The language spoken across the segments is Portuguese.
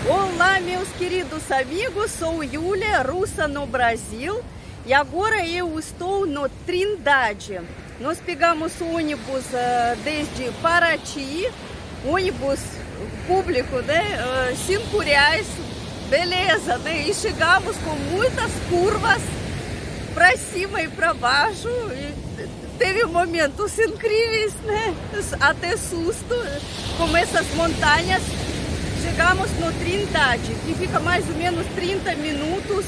Olá, meus queridos amigos, sou Yulia, russa no Brasil, e agora eu estou no Trindade. Nós pegamos o ônibus desde Paraty, ônibus público, né? R$5, beleza, né? E chegamos com muitas curvas para cima e para baixo. E teve momentos incríveis, né? Até susto, com essas montanhas. Chegamos no Trindade, que fica mais ou menos 30 minutos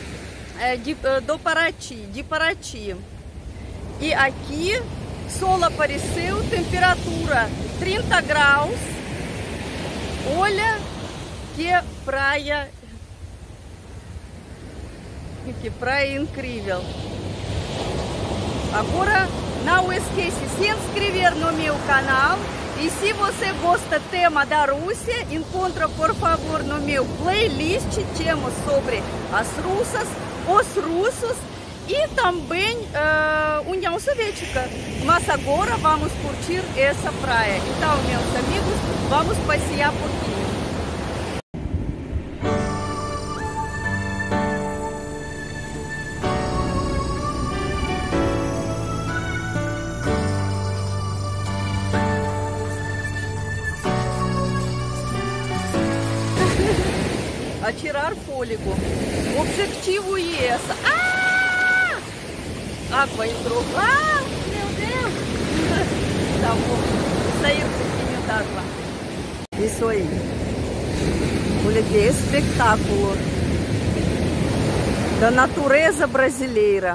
de Paraty. E aqui, sol apareceu, temperatura 30 graus. Olha que praia incrível. Agora, não esqueça de se inscrever no meu canal. E se você gosta do tema da Rússia, encontra, por favor, no meu playlist temas sobre as russas, os russos e também União Soviética. Mas agora vamos curtir essa praia. Então, meus amigos, vamos passear por aqui. A tirar fôlego. O objetivo é essa. Água entrou. Meu Deus! Tá bom. Saiu um pouquinho d'água. Isso aí. Olha que espetáculo da natureza brasileira.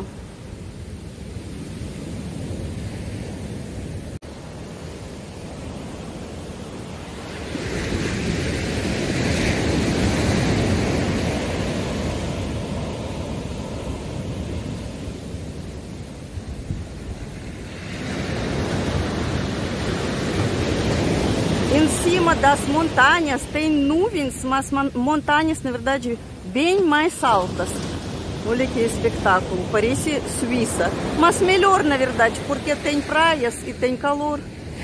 Em cima das montanhas tem nuvens, mas montanhas, na verdade, bem mais altas. Olha que espetáculo, parece Suíça. Mas melhor, na verdade, porque tem praias e tem calor.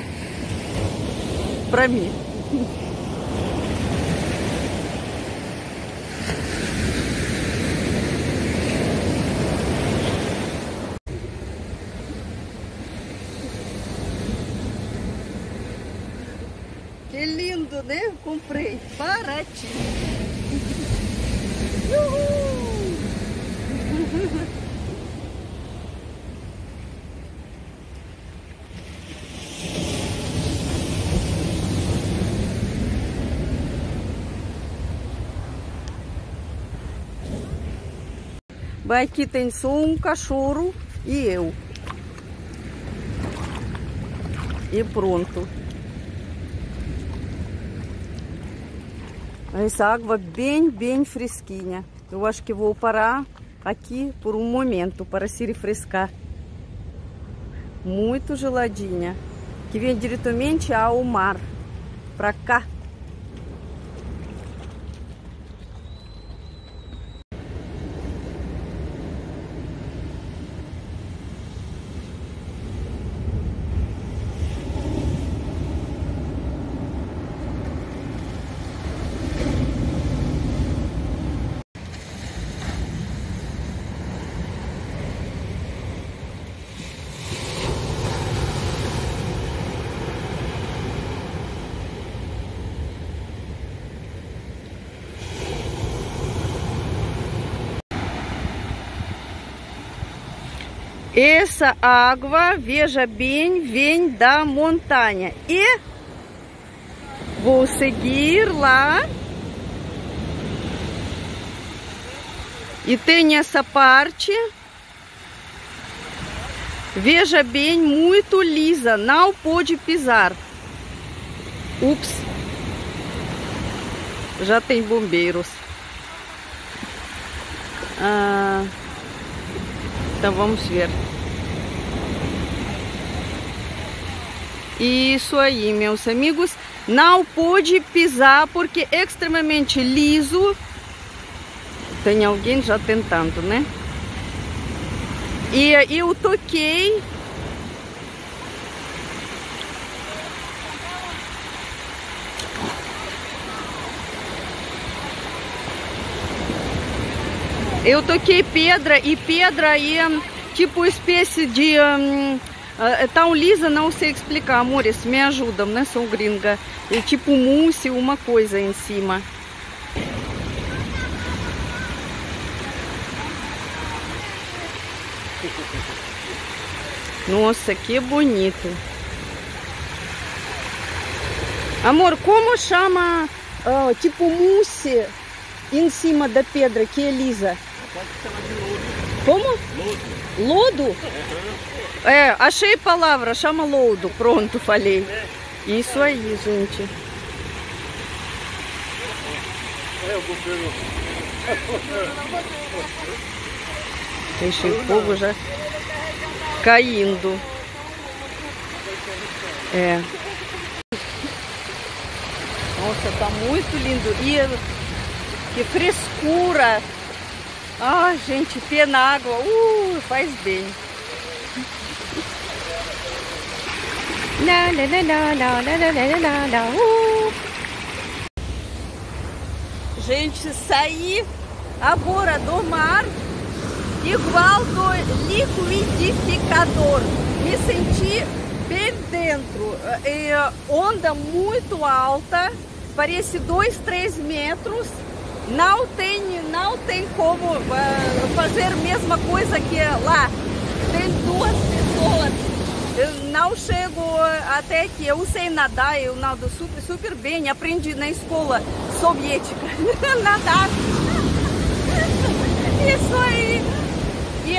Para mim. Que lindo, né? Comprei Paraty. Uhul! Bem, aqui tem só um cachorro e eu. E pronto. Essa água bem fresquinha. Eu acho que vou parar aqui por um momento para se refrescar. Muito geladinha. Que vem diretamente ao mar. Para cá. Essa água, veja bem, vem da montanha. E vou seguir lá. E tem essa parte. Veja bem, muito lisa. Não pode pisar. Ups. Já tem bombeiros. Então vamos ver. Isso aí, meus amigos. Não pode pisar porque é extremamente liso. Tem alguém já tentando, né? E eu toquei. Eu toquei pedra e pedra é tipo espécie de... tão lisa, não sei explicar, amores, me ajudam, né? Sou gringa. É tipo mousse, uma coisa em cima. Nossa, que bonito. Amor, como chama tipo mousse em cima da pedra que é lisa? Pode chamar de lodo. Como? Lodo. Lodo? É, achei a palavra, chama lodo. Pronto, falei. Isso aí, gente. Deixa o fogo já caindo. É. Nossa, tá muito lindo. E que frescura. Ah, gente, pé na água. Faz bem. La, la, la, la, la, la, la, la, la, Gente, saí agora do mar igual do liquidificador. Me senti bem dentro. Onda muito alta, parece 2, 3 metros. Não tem como fazer a mesma coisa que lá. Tem 2 pessoas. Eu não chego até aqui. Eu sei nadar, eu nado super bem. Aprendi na escola soviética nadar. Isso aí. E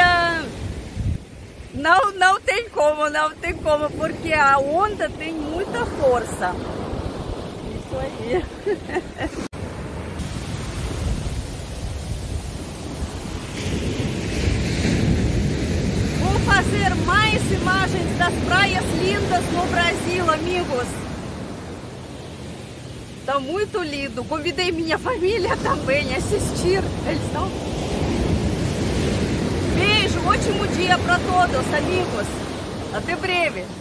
não tem como, porque a onda tem muita força. Isso aí. Fazer mais imagens das praias lindas no Brasil, amigos. Tá muito lindo. Convidei minha família também a assistir. Eles estão... Beijo, ótimo dia para todos, amigos. Até breve.